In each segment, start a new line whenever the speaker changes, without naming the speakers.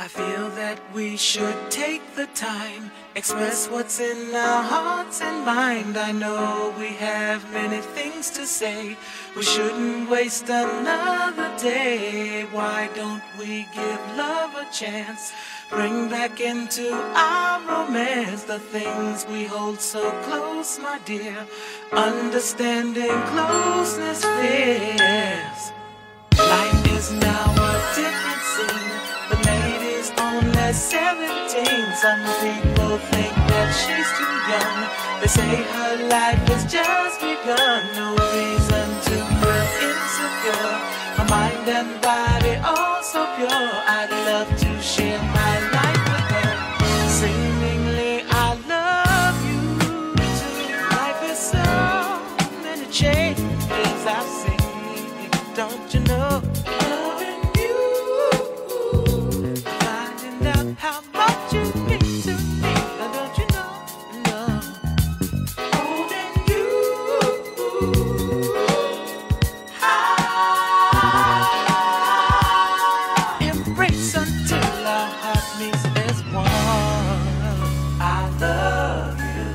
I feel that we should take the time, express what's in our hearts and mind. I know we have many things to say, we shouldn't waste another day. Why don't we give love a chance, bring back into our romance the things we hold so close, my dear. Understanding closeness fears. Life is now a different scene. The lady's only 17. Some people think that she's too young. They say her life has just begun. No reason to feel insecure. Her mind and body all so pure. I'd love to share my life with her. Seemingly I love you too. Life is so many changes I've seen. Don't you know? How much you mean to me, don't you know? No. Holding you high. Embrace until our heart meets as one. I love you.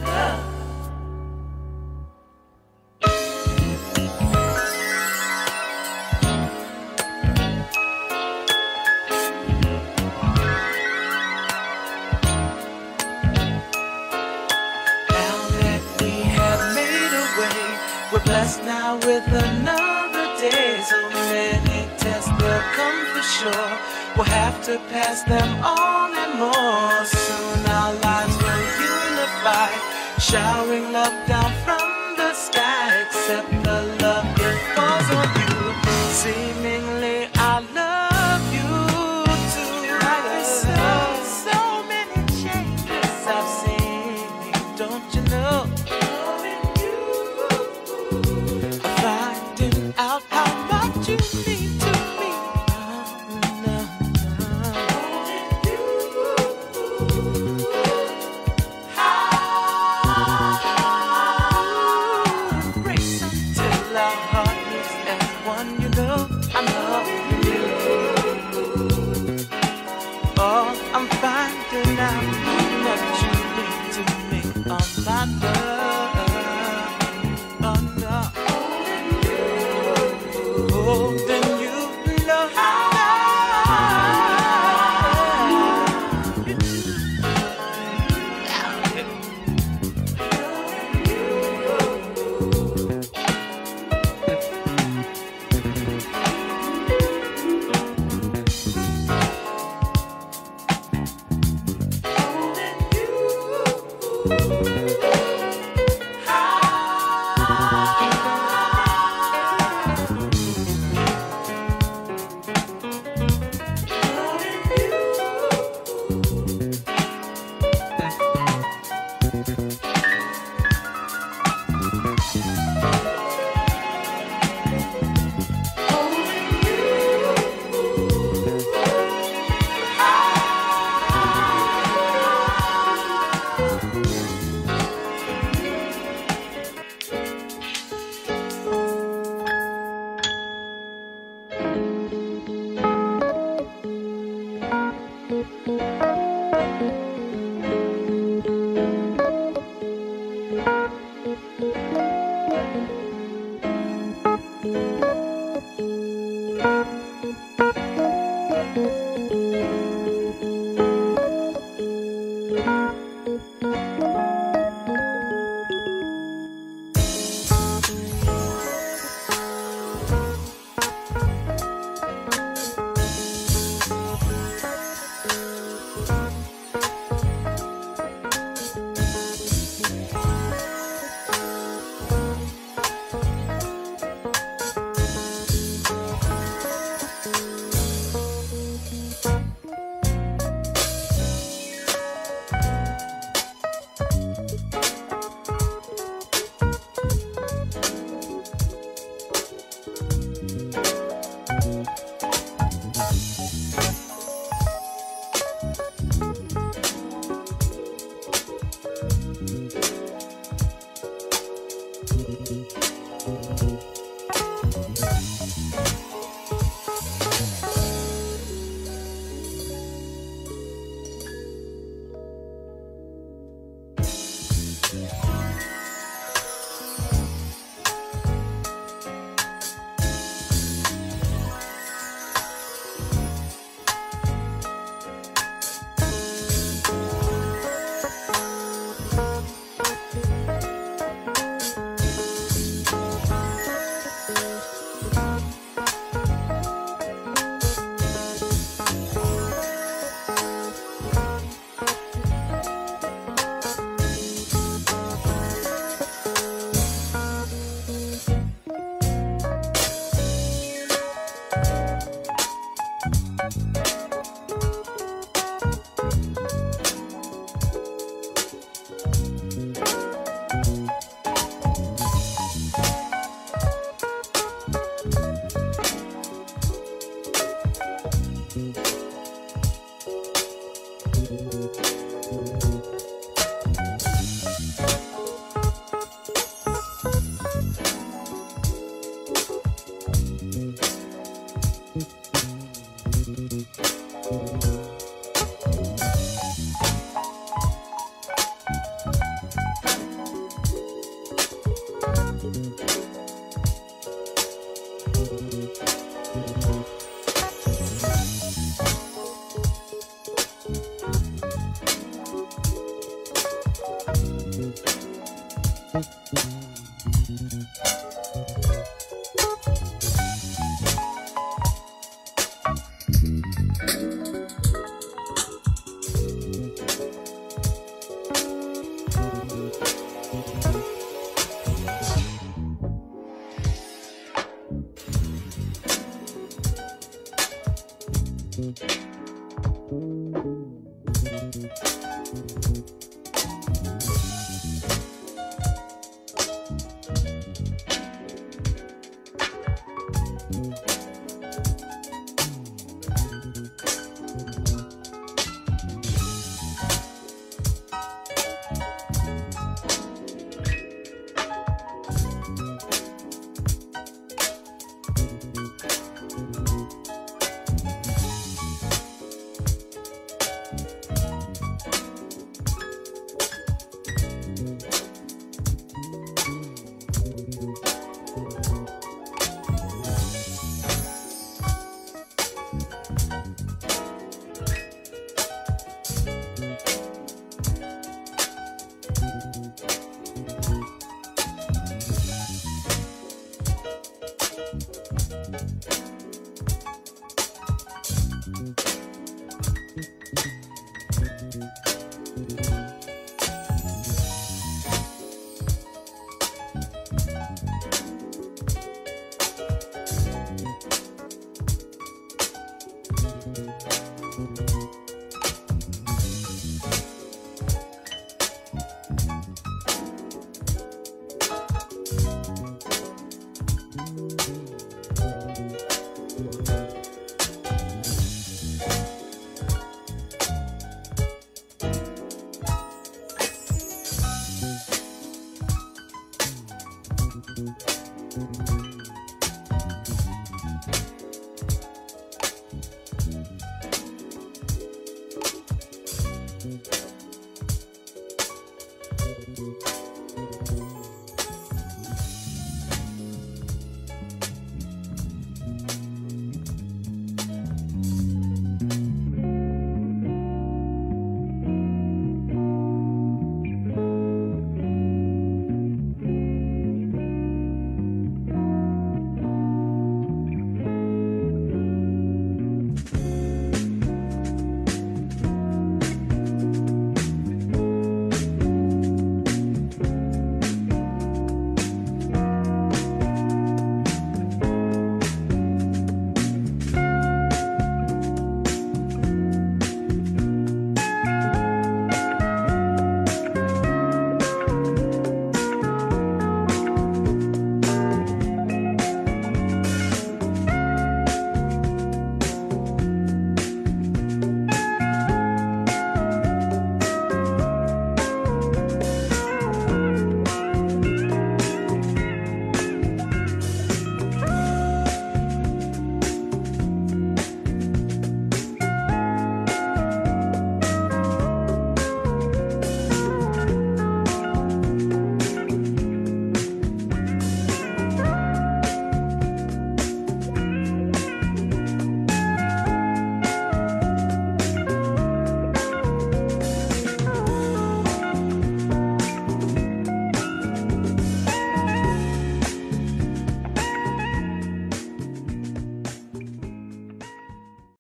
We're blessed now with another day. So many tests will come for sure. We'll have to pass them on and more. Soon our lives will unify, showering love down from the sky. Accept the love, it falls on you. Seemingly I love you too. So many changes I've seen, don't you know? Finding out how much you mean to me. Embrace until our heart meets as one. You know I'm loving you. Oh, I'm finding out how much you mean to me. Oh, my love. Holding you, love.